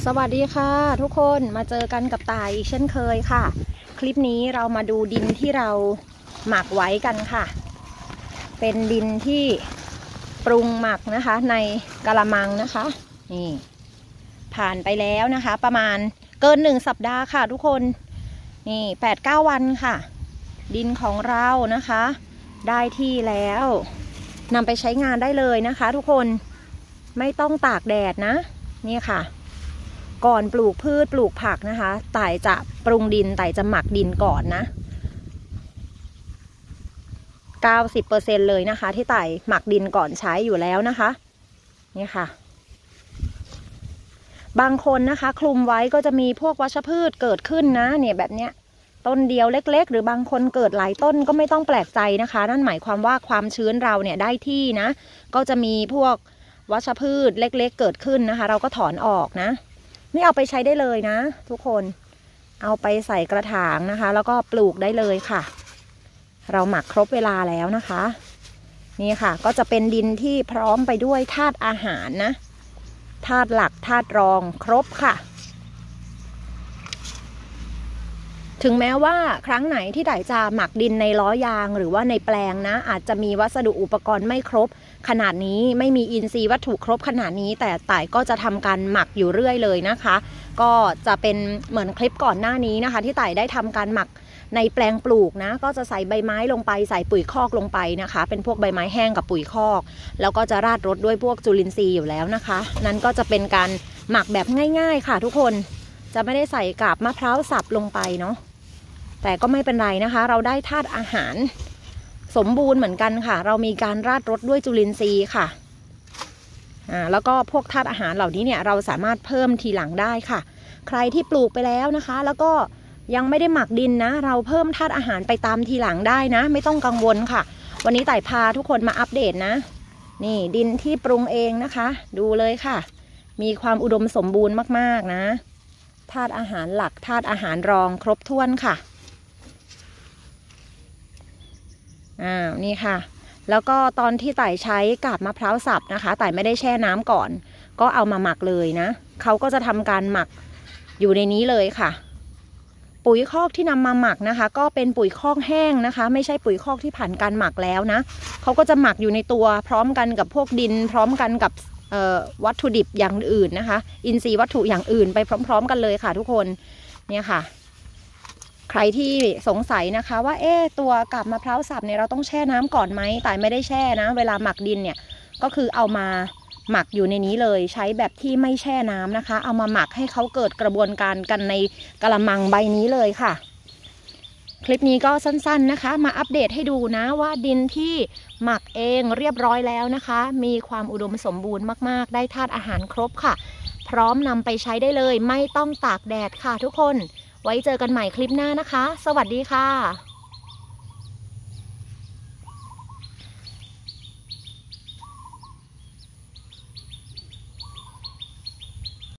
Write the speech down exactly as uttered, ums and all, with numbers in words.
สวัสดีค่ะทุกคนมาเจอกันกับต่ายอีกเช่นเคยค่ะคลิปนี้เรามาดูดินที่เราหมักไว้กันค่ะเป็นดินที่ปรุงหมักนะคะในกะละมังนะคะนี่ผ่านไปแล้วนะคะประมาณเกินหนึ่งสัปดาห์ค่ะทุกคนนี่แปดเก้าวันค่ะดินของเรานะคะได้ที่แล้วนำไปใช้งานได้เลยนะคะทุกคนไม่ต้องตากแดดนะนี่ค่ะก่อนปลูกพืชปลูกผักนะคะต่ายจะปรุงดินต่ายจะหมักดินก่อนนะ เก้าสิบเปอร์เซ็นต์ เลยนะคะที่ต่ายหมักดินก่อนใช้อยู่แล้วนะคะนี่ค่ะบางคนนะคะคลุมไว้ก็จะมีพวกวัชพืชเกิดขึ้นนะเนี่ยแบบเนี้ยต้นเดียวเล็กๆหรือบางคนเกิดหลายต้นก็ไม่ต้องแปลกใจนะคะนั่นหมายความว่าความชื้นเราเนี่ยได้ที่นะก็จะมีพวกวัชพืชเล็กๆเกิดขึ้นนะคะเราก็ถอนออกนะไม่เอาไปใช้ได้เลยนะทุกคนเอาไปใส่กระถางนะคะแล้วก็ปลูกได้เลยค่ะเราหมักครบเวลาแล้วนะคะนี่ค่ะก็จะเป็นดินที่พร้อมไปด้วยธาตุอาหารนะธาตุหลักธาตุรองครบค่ะถึงแม้ว่าครั้งไหนที่ต่ายจะหมักดินในล้อยางหรือว่าในแปลงนะอาจจะมีวัสดุอุปกรณ์ไม่ครบขนาดนี้ไม่มีอินทรีย์วัตถุครบขนาดนี้แต่ต่ายก็จะทำการหมักอยู่เรื่อยเลยนะคะก็จะเป็นเหมือนคลิปก่อนหน้านี้นะคะที่ต่ายได้ทำการหมักในแปลงปลูกนะก็จะใส่ใบไม้ลงไปใส่ปุ๋ยคอกลงไปนะคะเป็นพวกใบไม้แห้งกับปุ๋ยคอกแล้วก็จะราดรดด้วยพวกจุลินทรีย์อยู่แล้วนะคะนั้นก็จะเป็นการหมักแบบง่ายๆค่ะทุกคนจะไม่ได้ใส่กาบมะพร้าวสับลงไปเนาะแต่ก็ไม่เป็นไรนะคะเราได้ธาตุอาหารสมบูรณ์เหมือนกันค่ะเรามีการราดรดด้วยจุลินทรีย์ค่ะอ่าแล้วก็พวกธาตุอาหารเหล่านี้เนี่ยเราสามารถเพิ่มทีหลังได้ค่ะใครที่ปลูกไปแล้วนะคะแล้วก็ยังไม่ได้หมักดินนะเราเพิ่มธาตุอาหารไปตามทีหลังได้นะไม่ต้องกังวลค่ะวันนี้ต่ายพาทุกคนมาอัปเดตนะนี่ดินที่ปรุงเองนะคะดูเลยค่ะมีความอุดมสมบูรณ์มากๆนะธาตุอาหารหลักธาตุอาหารรองครบถ้วนค่ะอ้าวนี่ค่ะแล้วก็ตอนที่ต่ายใช้กาบมะพร้าวสับนะคะต่ายไม่ได้แช่น้ำก่อนก็เอามาหมักเลยนะเขาก็จะทำการหมักอยู่ในนี้เลยค่ะปุ๋ยคอกที่นำมาหมักนะคะก็เป็นปุ๋ยคอกแห้งนะคะไม่ใช่ปุ๋ยคอกที่ผ่านการหมักแล้วนะเขาก็จะหมักอยู่ในตัวพร้อมกันกับพวกดินพร้อมกันกับวัตถุดิบอย่างอื่นนะคะอินทรีย์วัตถุอย่างอื่นไปพร้อมๆกันเลยค่ะทุกคนเนี่ยค่ะใครที่สงสัยนะคะว่าเอ๊ะตัวกาบมะพร้าวสับเนี่ยเราต้องแช่น้ำก่อนไหมแต่ไม่ได้แช่นะเวลาหมักดินเนี่ยก็คือเอามาหมักอยู่ในนี้เลยใช้แบบที่ไม่แช่น้ำนะคะเอามาหมักให้เขาเกิดกระบวนการกันในกะละมังใบนี้เลยค่ะคลิปนี้ก็สั้นๆนะคะมาอัปเดตให้ดูนะว่าดินที่หมักเองเรียบร้อยแล้วนะคะมีความอุดมสมบูรณ์มากๆได้ธาตุอาหารครบค่ะพร้อมนำไปใช้ได้เลยไม่ต้องตากแดดค่ะทุกคนไว้เจอกันใหม่คลิปหน้านะคะสวัสดีค่ะ